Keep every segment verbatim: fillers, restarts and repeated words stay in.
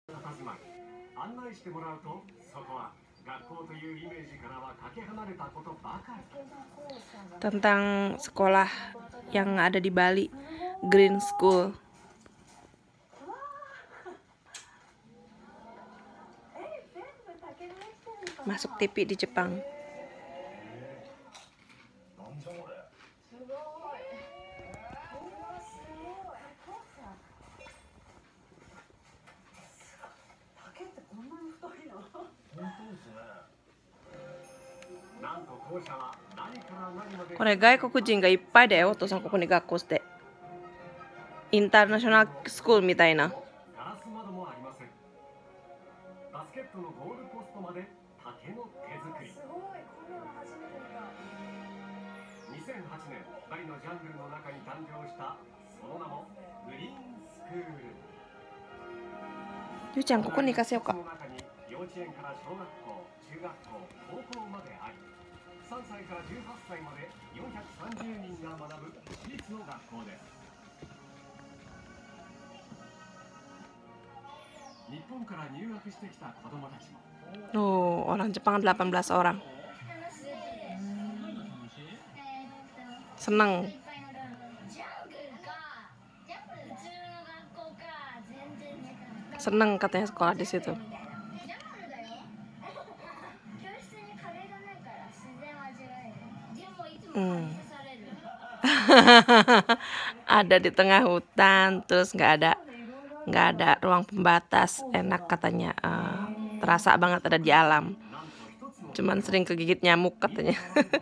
佇まい。案内してもらうと、そこは学校というイメージからはかけ離れたことばかり。Tentang sekolah yang ada di Bali, Green School. Masuk T V di Jepang. Kore gaikokujin ga ippai da yo, Otosan koko ni gakkou shite. International school mitai na. Yu-chan, koko ni ikaseo ka? Oh, orang Jepang delapan belas orang. Seneng. Seneng katanya sekolah di situ. Hmm. Ada di tengah hutan, terus nggak ada nggak ada ruang pembatas, enak katanya, uh, terasa banget ada di alam. Cuman sering kegigit nyamuk katanya.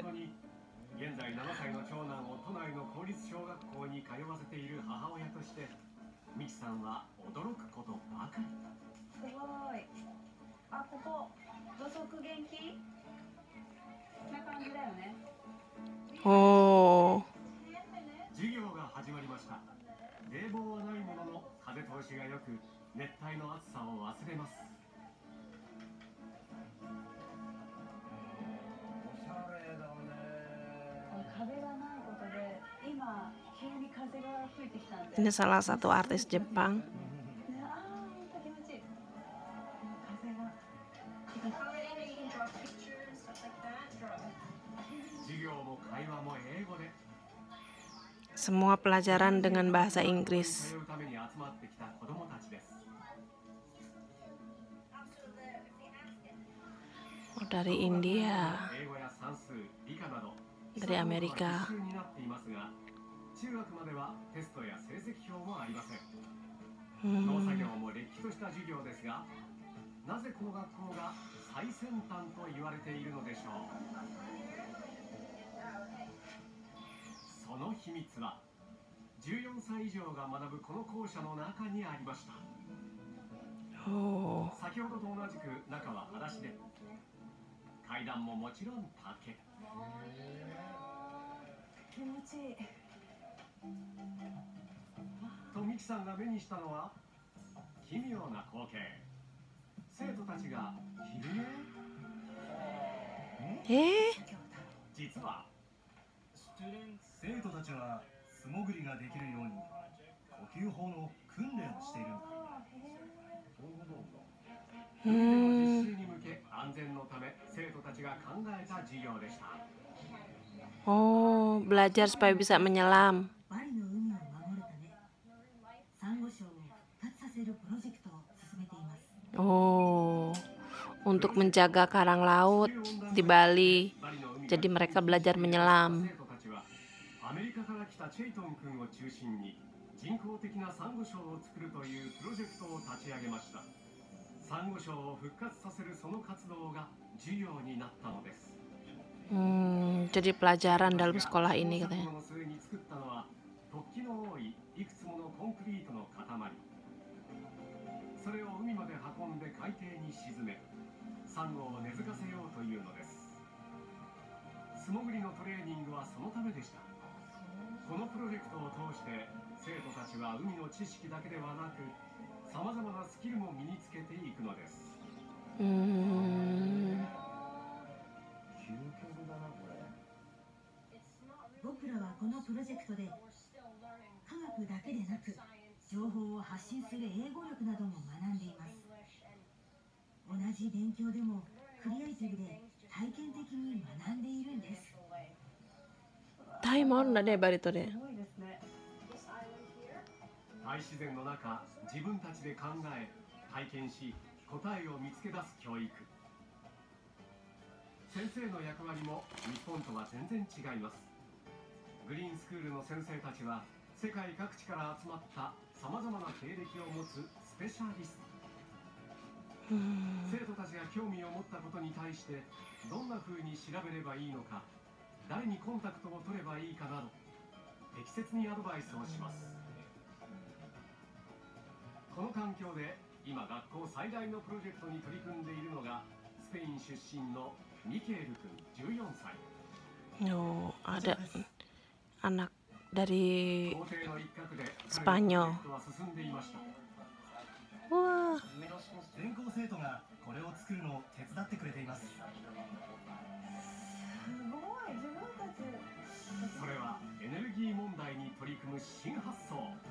Oh. Ini salah satu artis Jepang. Semua pelajaran dengan bahasa Inggris. Oh, dari India, dari Amerika. Hmm. Oh. Eh? 生徒たちは素潜りができるように呼吸法の訓練をしているんだ。 Oh, belajar supaya bisa menyelam. Oh, untuk menjaga karang laut di Bali. Jadi mereka belajar menyelam. Hmm, jadi pelajaran dalam sekolah ini katanya. Hmm. 僕らはこのプロジェクトで科学だけでなく情報を発信する英語力なども学んでいます。 じ勉強でもクリエイティブで体験的に学んでいるんです。 タイもあるんだね、バリ島で。 大自然の中、自分たちで考え体験し答えを見つけ出す教育。先生の役割も日本とは全然違います。グリーンスクールの先生たちは世界各地から集まったさまざまな経歴を持つスペシャリスト。生徒たちが興味を持ったことに対してどんな風に調べればいいのか、誰にコンタクトを取ればいいかなど適切にアドバイスをします。この環境で今学校最大のプロジェクトに取り組んでいるのがスペイン出身のミケール君じゅうよんさい。 Oh, ada anak dari 校庭の一角で Spanyol。 プロジェクトは進んでいました。 Wah, 全校生徒がこれを作るのを手伝ってくれています。それはエネルギー問題に取り組む新発想。